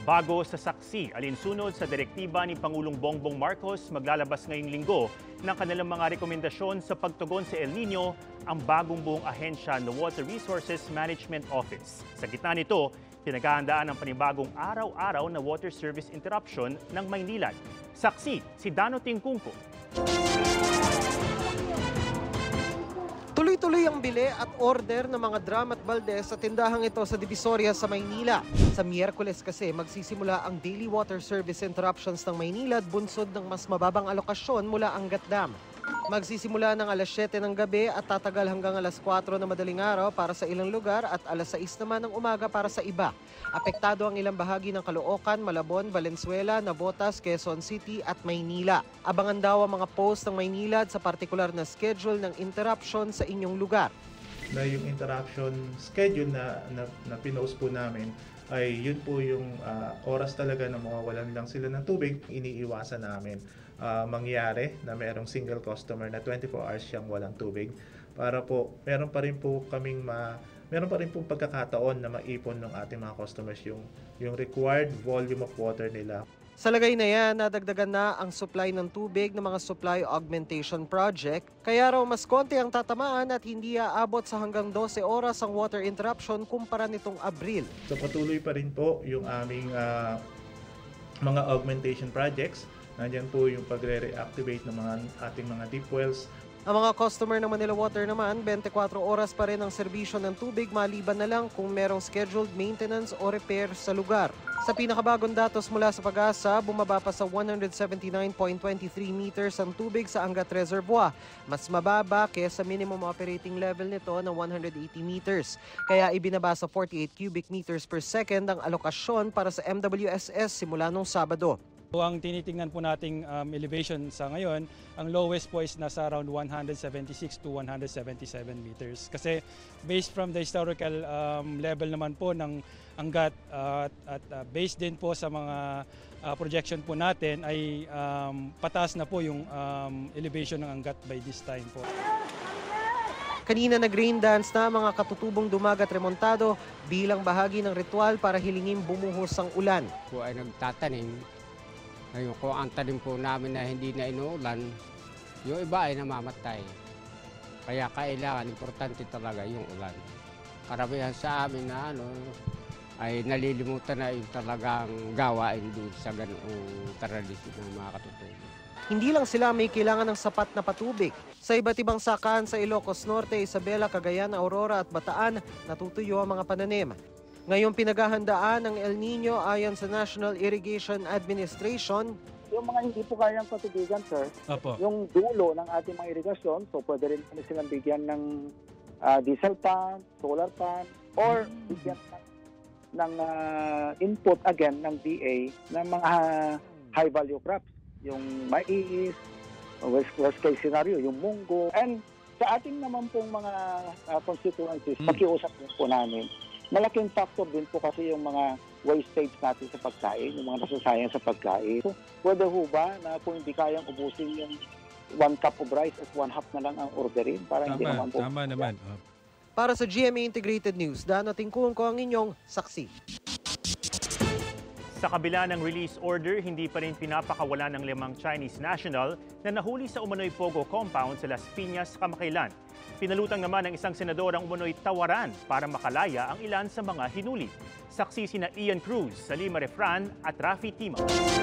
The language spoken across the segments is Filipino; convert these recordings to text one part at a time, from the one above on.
Bago sa saksi, alinsunod sa direktiba ni Pangulong Bongbong Marcos, maglalabas ngayong linggo ng kanilang mga rekomendasyon sa pagtugon sa El Nino ang bagong buong ahensya ng Water Resources Management Office. Sa gitna nito, pinaghahandaan ang panibagong araw-araw na water service interruption ng Maynilad. Saksi, si Dano Tingkungko. Tuloy-tuloy ang bili at order ng mga drum at balde sa tindahang ito sa Divisoria sa Maynila. Sa Miyerkules kasi magsisimula ang daily water service interruptions ng Maynila at bunsod ng mas mababang alokasyon mula Angat Dam. Magsisimula ng alas 7 ng gabi at tatagal hanggang alas 4 na madaling araw para sa ilang lugar at alas 6 naman ng umaga para sa iba. Apektado ang ilang bahagi ng Caloocan, Malabon, Valenzuela, Navotas, Quezon City at Maynila. Abangan daw ang mga post ng Maynilad sa partikular na schedule ng interruption sa inyong lugar. Na yung interruption schedule na pinost po namin ay yun po yung oras talaga na mawawalan lang sila ng tubig, iniiwasan namin mangyari na mayroong single customer na 24 hours siyang walang tubig para po meron pa rin po pagkakataon na maipon ng ating mga customers yung required volume of water nila. Sa lagay na yan, nadagdagan na ang supply ng tubig ng mga supply augmentation project. Kaya raw mas konti ang tatamaan at hindi aabot sa hanggang 12 oras ang water interruption kumpara nitong Abril. So patuloy pa rin po yung aming mga augmentation projects. Nandiyan po yung pagre-reactivate ng ating mga deep wells. Ang mga customer ng Manila Water naman, 24 oras pa rin ang serbisyo ng tubig maliban na lang kung merong scheduled maintenance o repair sa lugar. Sa pinakabagong datos mula sa Pag-asa, bumaba pa sa 179.23 meters ang tubig sa Angat Reservoir. Mas mababa kaysa minimum operating level nito na 180 meters. Kaya ibinaba sa 48 cubic meters per second ang alokasyon para sa MWSS simula nung Sabado. Ang tinitingnan po nating elevation sa ngayon, ang lowest po is nasa around 176 to 177 meters. Kasi based from the historical level naman po ng Angat at based din po sa mga projection po natin ay pataas na po yung elevation ng Angat by this time po. Kanina nag-rain dance na mga katutubong dumagat remontado bilang bahagi ng ritual para hilingin bumuhos ang ulan. Po ay nagtatanim. Ngayon, kung ang tanim po namin na hindi na inuulan, yung iba ay namamatay. Kaya kailangan, importante talaga yung ulan. Karamihan sa amin na ay nalilimutan na yung talagang gawain doon sa ganoong tradisyon ng mga katutubong. Hindi lang sila may kailangan ng sapat na patubig. Sa iba't ibang sakaan sa Ilocos Norte, Isabela, Cagayan, Aurora at Bataan, natutuyo ang mga pananim. Ngayong pinaghahandaan ng El Nino ayon sa National Irrigation Administration. Yung mga hindi po kayang patubigan, sir, yung dulo ng ating mga irigasyon, so pwede rin silang bigyan ng diesel pump, solar pump, or bigyan ng input again ng DA ng mga high value crops. Yung mais, worst case scenario, yung munggo. And sa ating naman pong mga constituencies, pakiusap po namin. Malaking factor din po kasi yung mga wastage natin sa pagkain, yung mga nasasayang sa pagkain. So, pwede ho ba na kung hindi kayang ubusin yung 1 cup of rice at 1/2 na lang ang orderin? Para hindi naman po. Tama naman. Para sa GMA Integrated News, Dano Tingkungko ang inyong saksi. Sa kabila ng release order, hindi pa rin pinapakawalan ng 5 Chinese national na nahuli sa umano'y Pogo compound sa Las Piñas, kamakailan. Pinalutang naman ng isang senador ang umano'y tawaran para makalaya ang ilan sa mga hinuli. Saksi sina Ian Cruz, Salima Refran at Rafi Tima.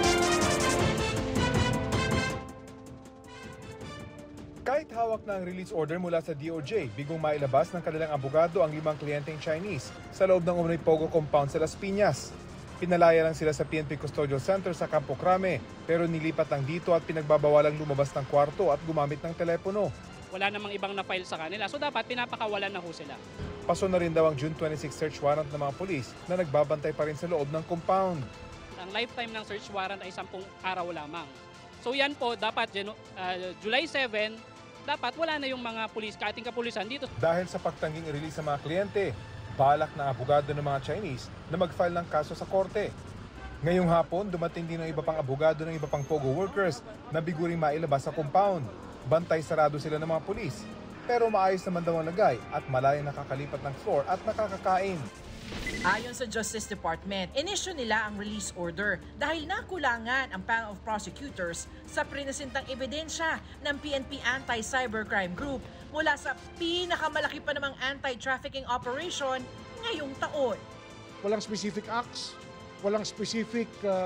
Kahit hawak na ang release order mula sa DOJ, bigong mailabas ng kanilang abogado ang 5 kliyenteng Chinese sa loob ng umano'y Pogo compound sa Las Piñas. Pinalaya lang sila sa PNP Custodial Center sa Campo Crame pero nilipat lang dito at pinagbabawalang lumabas ng kwarto at gumamit ng telepono. Wala namang ibang na-file sa kanila, so dapat pinapakawalan na ho sila. Paso na rin daw ang June 26 search warrant ng mga pulis na nagbabantay pa rin sa loob ng compound. Ang lifetime ng search warrant ay 10 araw lamang. So yan po, dapat July 7, dapat wala na yung mga pulis, ating kapulisan dito. Dahil sa pagtangging i-release sa mga kliyente, balak ng abogado ng mga Chinese na mag-file ng kaso sa korte. Ngayong hapon, dumating din ng iba pang abogado ng iba pang Pogo workers na biguring mailabas sa compound. Bantay sarado sila ng mga pulis. Pero maayos naman daw ang lagay at malayang nakakalipat ng floor at nakakakain. Ayon sa Justice Department, inisyu nila ang release order dahil nakulangan ang panel of prosecutors sa prinesentang ebidensya ng PNP Anti-Cybercrime Group mula sa pinakamalaki pa namang anti-trafficking operation ngayong taon. Walang specific acts, walang specific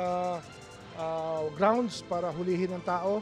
grounds para hulihin ng tao,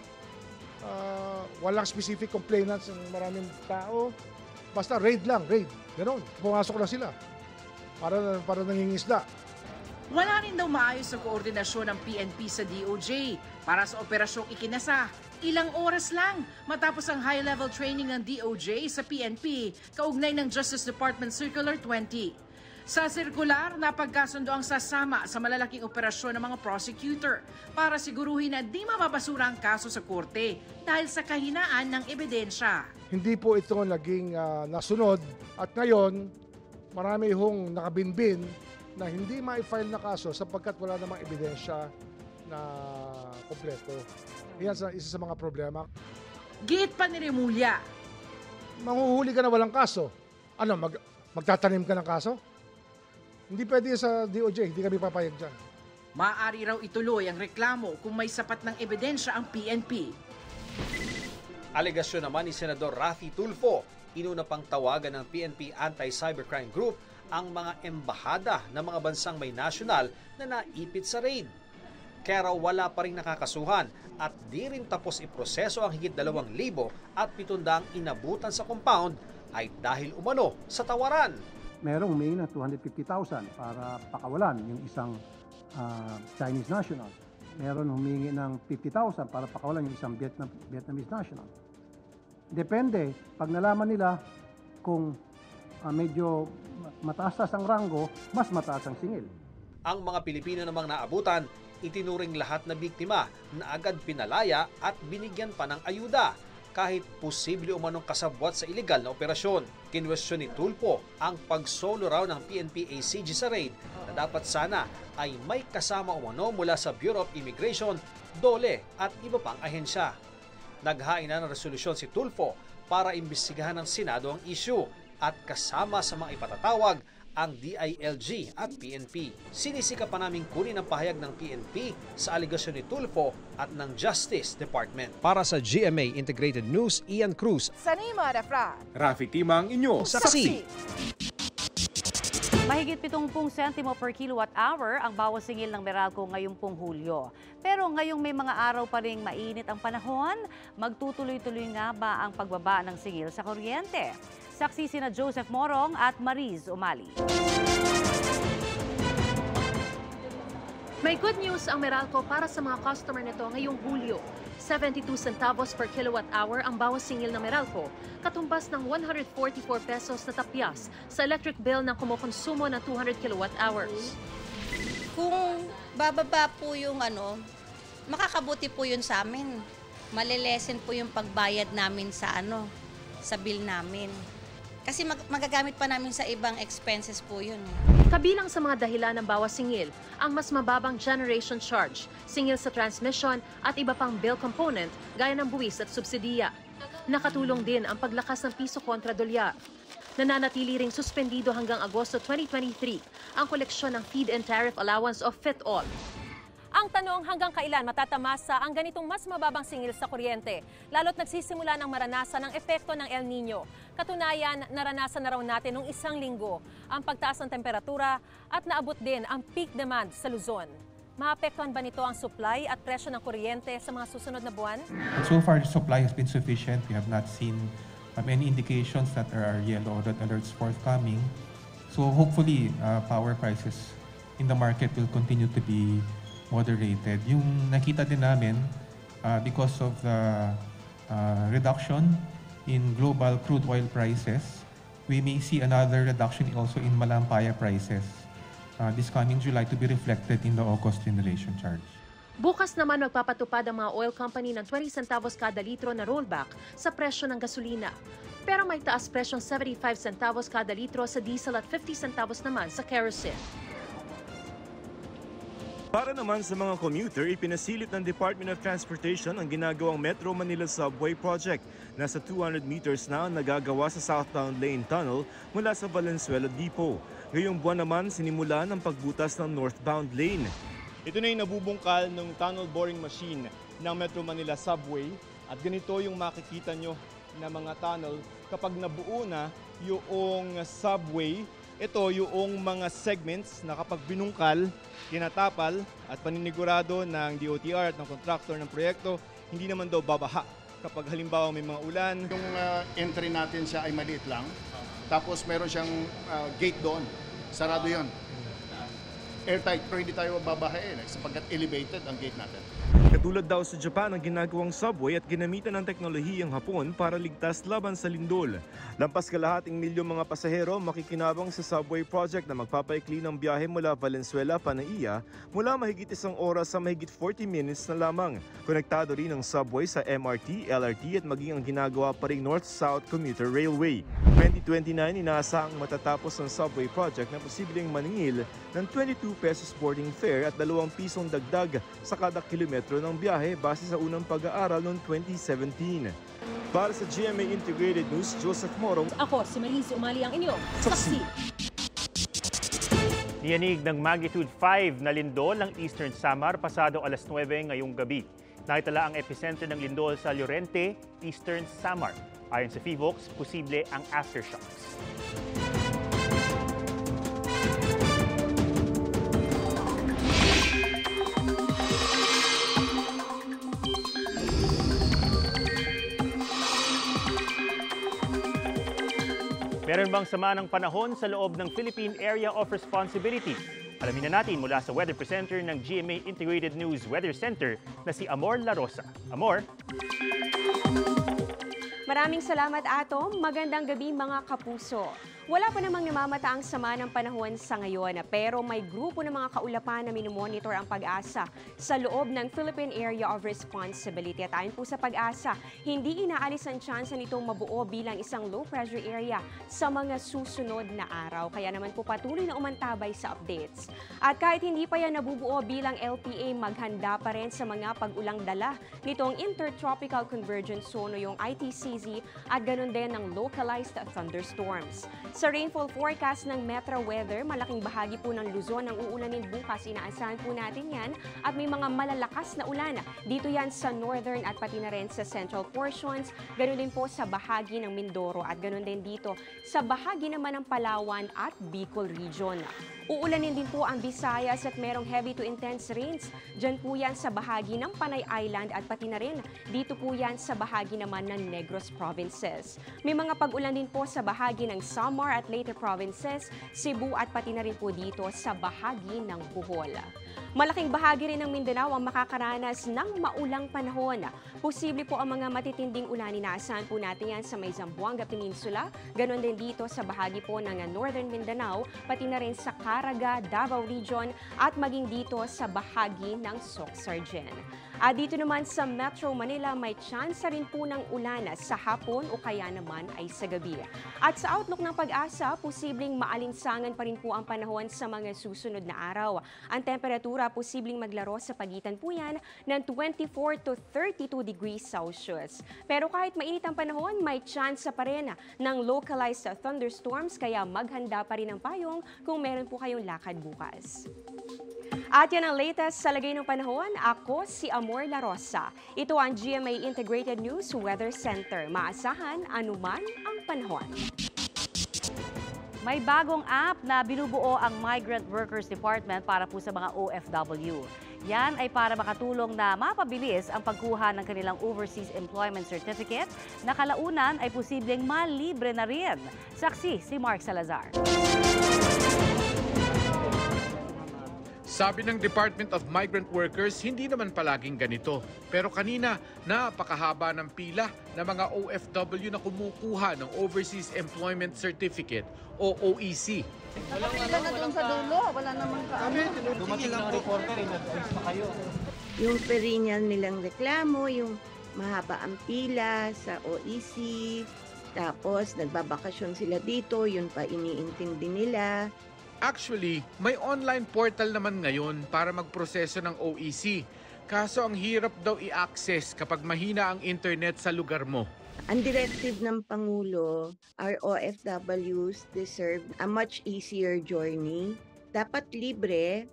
walang specific complainants ng maraming tao. Basta raid lang, raid. Ganon, pumasok na sila. Para nangingisda. Wala rin daw maayos na koordinasyon ng PNP sa DOJ para sa operasyong ikinasa. Ilang oras lang matapos ang high-level training ng DOJ sa PNP kaugnay ng Justice Department Circular 20. Sa sirkular, napagkasundo ang sasama sa malalaking operasyon ng mga prosecutor para siguruhin na di mababasura ang kaso sa korte dahil sa kahinaan ng ebidensya. Hindi po ito naging nasunod at ngayon marami hong nakabinbin na hindi ma-file na kaso sapagkat wala namang ebidensya na kompleto. Yan isa sa mga problema. Giit pa ni Remulla. Manghuhuli ka na walang kaso. Ano, magtatanim ka ng kaso? Hindi pwede sa DOJ, hindi kami papayag dyan. Maaari raw ituloy ang reklamo kung may sapat ng ebidensya ang PNP. Alegasyon naman ni Senador Raffy Tulfo, inuna pang tawagan ng PNP Anti-Cybercrime Group ang mga embahada ng mga bansang may nasyonal na naipit sa raid. Kaya raw wala pa rin nakakasuhan at di rin tapos iproseso ang higit 2,700 inabutan sa compound ay dahil umano sa tawaran. Merong humingi ng 250,000 para pakawalan yung isang Chinese national. Meron humingi ng 50,000 para pakawalan yung isang Vietnamese national. Depende, pag nalaman nila kung medyo mataas ang ranggo, mas mataas ang singil. Ang mga Pilipino namang naabutan, itinuring lahat na biktima na agad pinalaya at binigyan pa ng ayuda kahit posible umanong kasabwat sa ilegal na operasyon. Kinwestiyon ni Tulfo ang pagsolo raw ng PNP ACG sa raid na dapat sana ay may kasama umano mula sa Bureau of Immigration, DOLE at iba pang ahensya. Naghain na ng resolusyon si Tulfo para imbestigahan ng Senado ang issue at kasama sa mga ipatatawag ang DILG at PNP. Sinisika pa naming kunin ang pahayag ng PNP sa alegasyon ni Tulfo at ng Justice Department. Para sa GMA Integrated News, Ian Cruz. Sanima Refran. Rafi Timang, inyo Saksi. Mahigit 70 sentimo per kilowatt-hour ang bawas singil ng Meralco ngayong pong Hulyo. Pero ngayong may mga araw pa ring mainit ang panahon, magtutuloy-tuloy nga ba ang pagbaba ng singil sa kuryente? Saksi sina Joseph Morong at Mariz Umali. May good news ang Meralco para sa mga customer nito ngayong Hulyo. 72 centavos per kilowatt-hour ang bawas singil ng Meralco, katumbas ng 144 pesos na tapyas sa electric bill ng kumukonsumo ng 200 kilowatt-hours. Kung bababa po yung makakabuti po yun sa amin. Malilesen po yung pagbayad namin sa sa bill namin. Kasi magagamit pa namin sa ibang expenses po yun. Kabilang sa mga dahilan ng bawas singil, ang mas mababang generation charge, singil sa transmission at iba pang bill component gaya ng buwis at subsidiya. Nakatulong din ang paglakas ng piso kontra dolyar. Nananatili ring suspendido hanggang Agosto 2023 ang koleksyon ng feed-in tariff allowance of FIT-all. Ang tanong, hanggang kailan matatamasa ang ganitong mas mababang singil sa kuryente, lalo't nagsisimula ng maranasan ang epekto ng El Nino. Katunayan, naranasan na raw natin nung 1 linggo ang pagtaas ng temperatura at naabot din ang peak demand sa Luzon. Maapektuhan ba nito ang supply at presyo ng kuryente sa mga susunod na buwan? So far, the supply has been sufficient. We have not seen any indications that there are yellow or red alerts forthcoming. So hopefully, power prices in the market will continue to be moderated. Yung nakita din namin, because of the reduction in global crude oil prices, we may see another reduction also in Malampaya prices this coming July to be reflected in the August generation charge. Bukas naman magpapatupad ang mga oil company ng 20 centavos kada litro na rollback sa presyo ng gasolina. Pero may taas presyong 75 centavos kada litro sa diesel at 50 centavos naman sa kerosene. Para naman sa mga commuter, ipinasilip ng Department of Transportation ang ginagawang Metro Manila Subway Project. Nasa 200 meters na ang nagagawa sa southbound lane tunnel mula sa Valenzuela Depot. Ngayong buwan naman sinimulan ang pagbutas ng northbound lane. Ito na yung nabubungkal ng tunnel boring machine ng Metro Manila Subway at ganito yung makikita nyo na mga tunnel kapag nabuo na yung subway. Ito yung mga segments na kapag binungkal, tinatapal at paninigurado ng DOTR at ng contractor ng proyekto, hindi naman daw babaha kapag halimbawa may mga ulan. Yung entry natin siya ay maliit lang, tapos meron siyang gate doon, sarado yon. Airtight, pero hindi tayo babahain sapagkat elevated ang gate natin. Katulad daw sa Japan ang ginagawang subway at ginamitan ng teknolohiyang Hapon para ligtas laban sa lindol. Lampas kalahating milyong mga pasahero makikinabang sa subway project na magpapaikli ng biyahe mula Valenzuela, Panaiya mula mahigit 1 oras sa mahigit 40 minutes na lamang. Konektado rin ang subway sa MRT, LRT at maging ang ginagawa pa ring North-South Commuter Railway. 2029 inaasahang matatapos ang subway project na posibleng maningil ng 22 pesos boarding fare at 2 pisong dagdag sa kada kilometro ng biyahe base sa unang pag-aaral noong 2017. Para sa GMA Integrated News, Joseph Morong. Ako si Marise Umali ang inyong saksi. Niyanig ng magnitude 5 na lindol ang Eastern Samar pasado alas 9 ngayong gabi. Nakitala ang epicenter ng lindol sa Llorente, Eastern Samar. Ayon sa PHIVOX, posible ang aftershocks. Meron bang sama ng panahon sa loob ng Philippine Area of Responsibility? Alamin na natin mula sa weather presenter ng GMA Integrated News Weather Center na si Amor La Rosa. Amor? Maraming salamat, Atom. Magandang gabi mga kapuso. Wala pa namang namamataang sama ng panahon sa ngayon, pero may grupo ng mga kaulapan na minomonitor ang pag-asa sa loob ng Philippine Area of Responsibility. At ayon po sa pag-asa, hindi inaalis ang tsansa nitong mabuo bilang isang low-pressure area sa mga susunod na araw. Kaya naman po patuloy na umantabay sa updates. At kahit hindi pa yan nabubuo bilang LPA, maghanda pa rin sa mga pag-ulang dala nitong Intertropical Convergence Zone o yung ITCZ at ganun din ng localized thunderstorms. Sa rainfall forecast ng Metro Weather, malaking bahagi po ng Luzon ang uulanin bukas. Inaasahan po natin yan at may mga malalakas na ulan. Dito yan sa northern at pati na rin sa central portions. Ganun din po sa bahagi ng Mindoro at ganun din dito sa bahagi naman ng Palawan at Bicol region. Uulanin din po ang Visayas at merong heavy to intense rains. Diyan po yan sa bahagi ng Panay Island at pati na rin dito po yan sa bahagi naman ng Negros provinces. May mga pag-ulan din po sa bahagi ng Samar at Leyte provinces, Cebu at pati na rin po dito sa bahagi ng Bohol. Malaking bahagi rin ng Mindanao ang makakaranas ng maulang panahon. Posible po ang mga matitinding ulan. Inaasahan po natin yan sa may Zamboanga Peninsula, ganon din dito sa bahagi po ng Northern Mindanao, pati na rin sa Caraga, Davao Region at maging dito sa bahagi ng Soc-Sargen. At dito naman sa Metro Manila, may tsansa rin po ng ulan sa hapon o kaya naman ay sa gabi. At sa outlook ng pag-asa, posibleng maalinsangan pa rin po ang panahon sa mga susunod na araw. Ang temperatura posibleng maglaro sa pagitan po yan ng 24 to 32 degrees Celsius. Pero kahit mainit ang panahon, may tsansa pa rin ng localized thunderstorms kaya maghanda pa rin ang payong kung meron po kayong lakad bukas. At yan ang latest sa lagay ng panahon. Ako si Amor La Rosa. Ito ang GMA Integrated News Weather Center. Maasahan anuman ang panahon. May bagong app na binubuo ang Migrant Workers Department para po sa mga OFW. Yan ay para makatulong na mapabilis ang pagkuha ng kanilang Overseas Employment Certificate na kalaunan ay posibleng malibre na rin. Saksi si Mark Salazar. Sabi ng Department of Migrant Workers, hindi naman palaging ganito. Pero kanina, napakahaba ng pila ng mga OFW na kumukuha ng Overseas Employment Certificate o OEC. Nakapila na doon sa dulo, wala namang kaano. Dumating ng reporter, in-advance na kayo. Yung perennial nilang reklamo, yung mahaba ang pila sa OEC, tapos nagbabakasyon sila dito, yun pa iniintindi nila. Actually, may online portal naman ngayon para magproseso ng OEC. Kaso ang hirap daw i-access kapag mahina ang internet sa lugar mo. Ang directive ng Pangulo, our OFWs deserve a much easier journey. Dapat libre,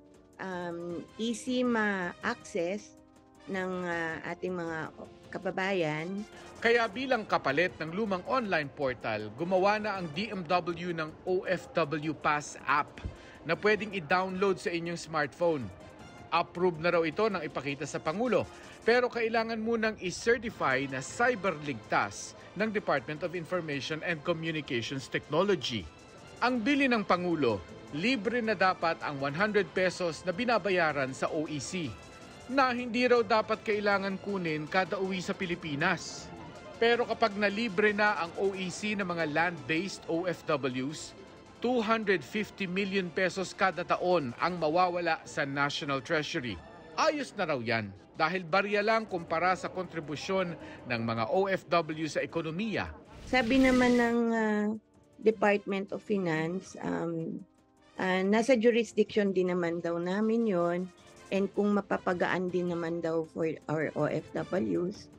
easy ma-access ng ating mga kababayan. Kaya bilang kapalit ng lumang online portal, gumawa na ang DMW ng OFW Pass app na pwedeng i-download sa inyong smartphone. Approved na raw ito nang ipakita sa Pangulo, pero kailangan munang i-certify na cyberligtas ng Department of Information and Communications Technology. Ang bili ng Pangulo, libre na dapat ang 100 pesos na binabayaran sa OEC, na hindi raw dapat kailangan kunin kada uwi sa Pilipinas. Pero kapag nalibre na ang OEC ng mga land-based OFWs, 250 million pesos kada taon ang mawawala sa National Treasury. Ayos na raw yan dahil barya lang kumpara sa kontribusyon ng mga OFW sa ekonomiya. Sabi naman ng Department of Finance, nasa jurisdiction din naman daw namin yon, and kung mapapagaan din naman daw for our OFWs,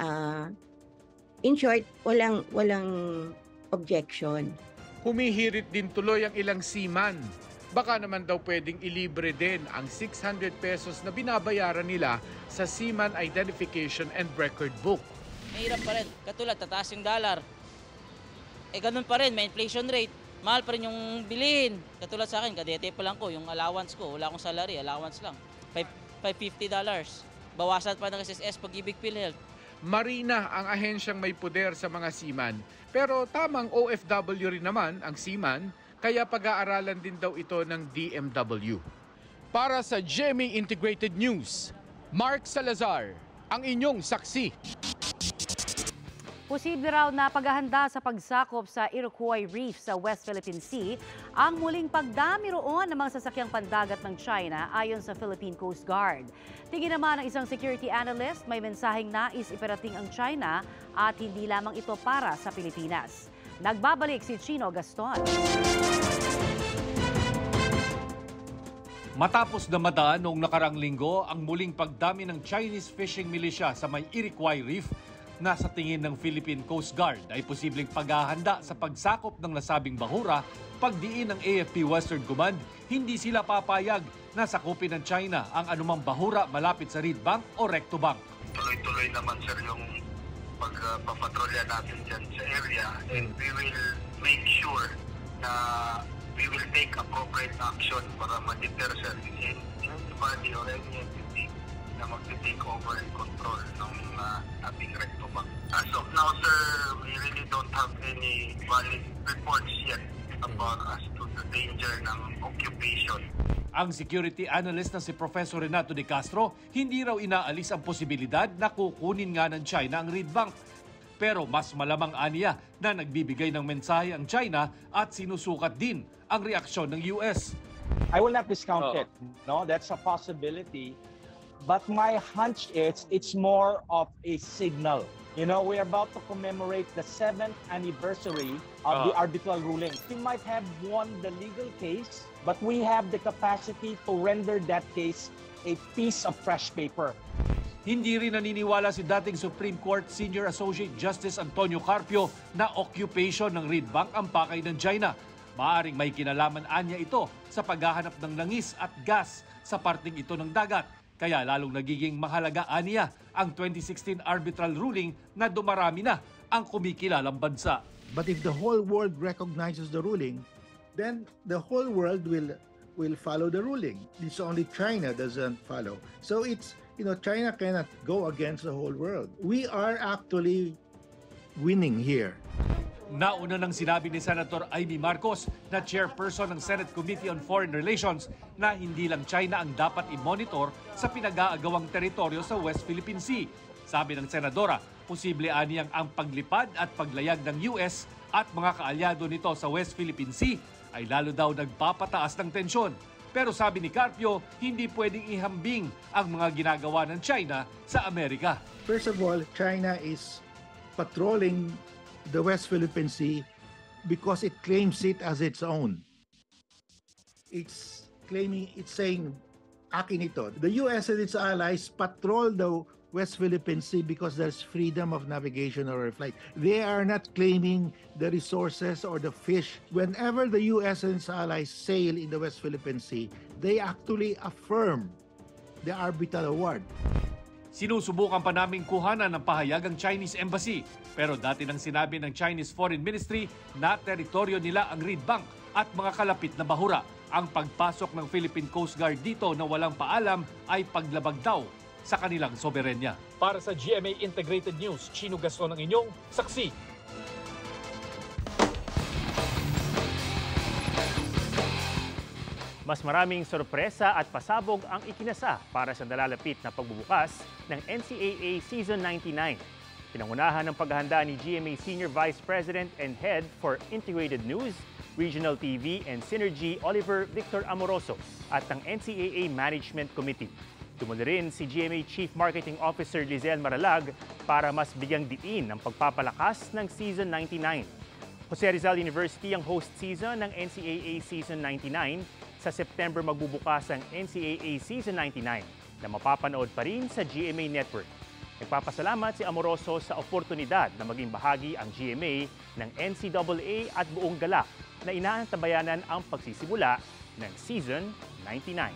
in short, walang objection. Humihirit din tuloy ang ilang seaman. Baka naman daw pwedeng ilibre din ang 600 pesos na binabayaran nila sa Seaman Identification and Record Book. Mahirap pa rin. Katulad, tataas yung dollar. Ganun pa rin, may inflation rate. Mahal pa rin yung bilihin. Katulad sa akin, kadete pa lang ko, yung allowance ko. Wala akong salary, allowance lang. $550. Bawasan pa ng SSS, Pag-ibig, PhilHealth. Marina ang ahensyang may poder sa mga seaman. Pero tamang OFW rin naman ang seaman, kaya pag-aaralan din daw ito ng DMW. Para sa GMA Integrated News, Mark Salazar, ang inyong saksi. Posible raw na paghahanda sa pagsakop sa Iroquois Reef sa West Philippine Sea ang muling pagdami roon ng mga sasakyang pandagat ng China ayon sa Philippine Coast Guard. Tingin naman ng isang security analyst, may mensaheng nais iparating ang China at hindi lamang ito para sa Pilipinas. Nagbabalik si Chino Gaston. Matapos na madaan noong nakarang linggo ang muling pagdami ng Chinese fishing militia sa may Iroquois Reef, nasa tingin ng Philippine Coast Guard ay posibleng paghahanda sa pagsakop ng nasabing bahura. Pagdiin ng AFP Western Command, hindi sila papayag na sakupin ng China ang anumang bahura malapit sa Reed Bank o Recto Bank. Tuloy-tuloy naman sir yung pagpapatrolya natin dyan sa area, and we will make sure na we will take appropriate action para ma-deter sir anybody or any entity na mag-take over and control ng ating Recto Bank. As of now, sir, we really don't have any valid reports yet about as to the danger ng occupation. Ang security analyst na si Professor Renato De Castro, hindi raw inaalis ang posibilidad na kukunin nga ng China ang Reed Bank. Pero mas malamang aniya na nagbibigay ng mensahe ang China at sinusukat din ang reaksyon ng US. I will not discount it. No, that's a possibility. But my hunch is it's more of a signal. You know, we're about to commemorate the 7th anniversary of the arbitral ruling. We might have won the legal case, but we have the capacity to render that case a piece of fresh paper. Hindi rin naniniwala si dating Supreme Court Senior Associate Justice Antonio Carpio na occupation ng Reed Bank ang pakay ng China. Maaring may kinalaman anya ito sa paghahanap ng langis at gas sa parting ito ng dagat. Kaya lalong nagiging mahalaga aniya ang 2016 arbitral ruling na dumarami na ang kumikilalang bansa. But if the whole world recognizes the ruling, then the whole world will follow the ruling. It's only China doesn't follow. So it's, China cannot go against the whole world. We are actually winning here. Nauna nang sinabi ni Senator Amy Marcos na chairperson ng Senate Committee on Foreign Relations na hindi lang China ang dapat i-monitor sa pinag-aagawang teritoryo sa West Philippine Sea. Sabi ng senadora, posible aniyang ang paglipad at paglayag ng US at mga kaalyado nito sa West Philippine Sea ay lalo daw nagpapataas ng tensyon. Pero sabi ni Carpio, hindi pwedeng ihambing ang mga ginagawa ng China sa Amerika. First of all, China is patrolling the West Philippine Sea because it claims it as its own. it's saying, akin ito. The US and its allies patrol the West Philippine Sea because there's freedom of navigation or flight. They are not claiming the resources or the fish. Whenever the US and its allies sail in the West Philippine Sea, they actually affirm the arbitral award. Sinusubukan pa naming kuhanan ng pahayag ang Chinese Embassy. Pero dati nang sinabi ng Chinese Foreign Ministry na teritoryo nila ang Reed Bank at mga kalapit na bahura. Ang pagpasok ng Philippine Coast Guard dito na walang paalam ay paglabag daw sa kanilang soberenya. Para sa GMA Integrated News, Chino Gaston ang inyong saksi. Mas maraming sorpresa at pasabog ang ikinasa para sa nalalapit na pagbubukas ng NCAA Season 99. Pinangunahan ng paghahanda ni GMA Senior Vice President and Head for Integrated News, Regional TV and Synergy Oliver Victor Amoroso at ng NCAA Management Committee. Tumuli rin si GMA Chief Marketing Officer Lizelle Maralag para mas bigyang diin ang pagpapalakas ng Season 99. Jose Rizal University ang host season ng NCAA Season 99. Sa September magbubukas ang NCAA Season 99 na mapapanood pa rin sa GMA Network. Nagpapasalamat si Amoroso sa oportunidad na maging bahagi ang GMA ng NCAA at buong galak na inaantabayanan ang pagsisimula ng Season 99.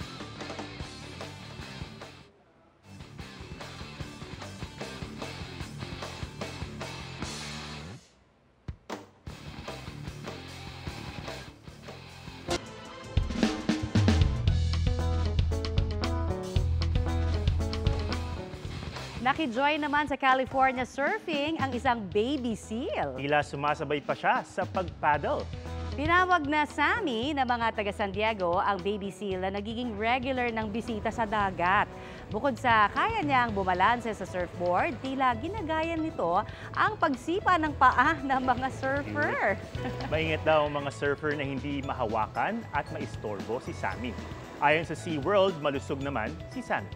Nakijoin naman sa California surfing ang isang baby seal. Tila sumasabay pa siya sa pag-paddle. Tinawag na Sammy ng mga taga San Diego ang baby seal na nagiging regular ng bisita sa dagat. Bukod sa kaya niyang bumalanse sa surfboard, tila ginagayan nito ang pagsipa ng paa ng mga surfer. Maingat daw ang mga surfer na hindi mahawakan at maistorbo si Sammy. Ayon sa SeaWorld, malusog naman si Sammy.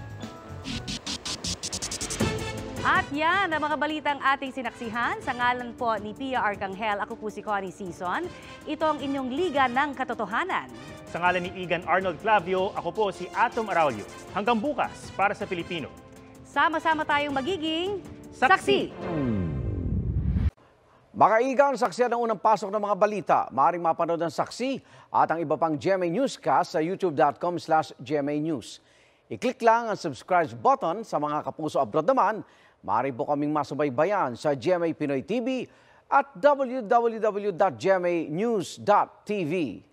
At yan ang mga balitang ating sinaksihan. Sa ngalan po ni Pia Arcangel, ako po si Connie Season. Ito ang inyong Liga ng Katotohanan. Sa ngalan ni Igan Arnold Clavio, ako po si Atom Araulio. Hanggang bukas para sa Pilipino. Sama-sama tayong magiging saksi! Mga Igan, saksihan ng unang pasok ng mga balita. Maaaring mapanood ang saksi at ang iba pang GMA Newscast sa youtube.com/GMA News. I-click lang ang subscribe button. Sa mga kapuso abroad naman, maaari po kaming masubaybayan sa GMA Pinoy TV at www.gmanews.tv.